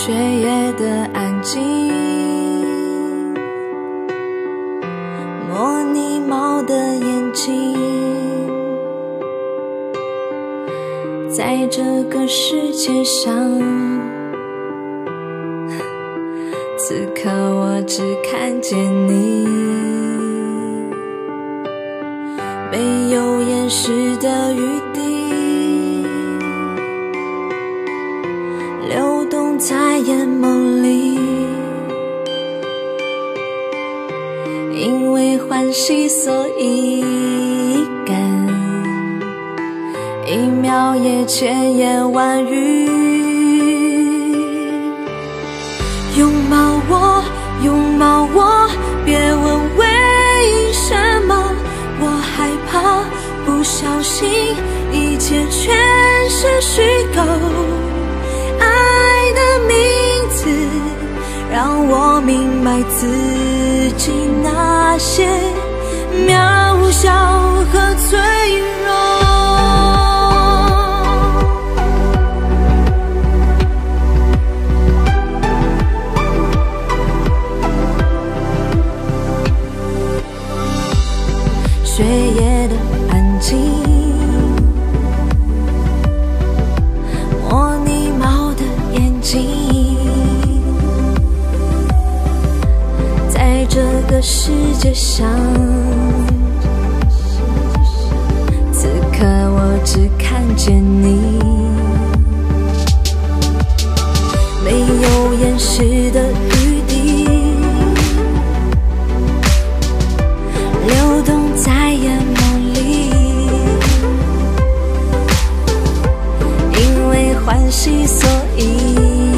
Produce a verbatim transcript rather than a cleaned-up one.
雪夜的安静，模拟猫的眼睛，在这个世界上，此刻我只看见你，没有掩饰的余地，流动在眼眸里，因为欢喜所以感，一秒也千言万语。拥抱我，拥抱我，别问为什么，我害怕不小心一切全是虚构。爱的名字让我明白自己那些渺小和脆弱。雪夜的安静，模拟猫的眼睛，在这个世界上，此刻我只看见你，没有掩饰的余地，流动在眼眸里，因为欢喜所以